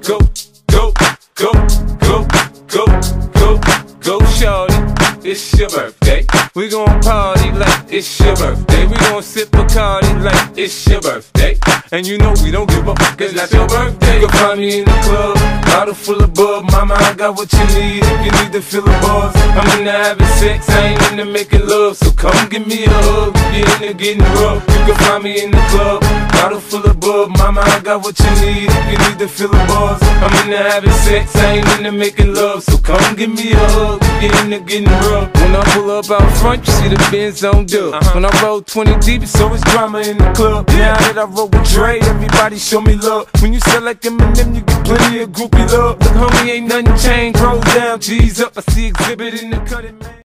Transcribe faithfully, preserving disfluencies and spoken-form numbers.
go, go, go, go, go, go, go, shorty. It's your birthday. We gon' party like it's your birthday. We gon' sip Bacardi like it's your birthday. And you know we don't give a fuck, it's not your birthday. You can find me in the club, bottle full of bub. Mama, I got what you need if you need to fill the buzz. I'm into having sex, I ain't into making love. So come give me a hug, you into getting rough. You can find me in the club, bottle full of bub. Mama, I got what you need if you need to fill the buzz. I'm into having sex, I ain't into making love. So come give me a hug, you into getting rough. When I pull up out front, you see the Benz on dub. Uh-huh. When I roll twenty deep, it's always drama in the club. Now that I roll with Dre, everybody show me love. When you sell like Eminem, you get plenty of groupie love. Look, homie, ain't nothing changed. Rolls down, G's up. I see exhibit in the cutting, man.